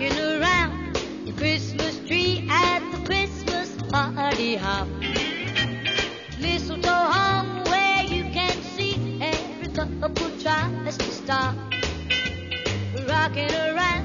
rocking around the Christmas tree at the Christmas party hop. Mistletoe hung where you can see every couple tries to stop. Rocking around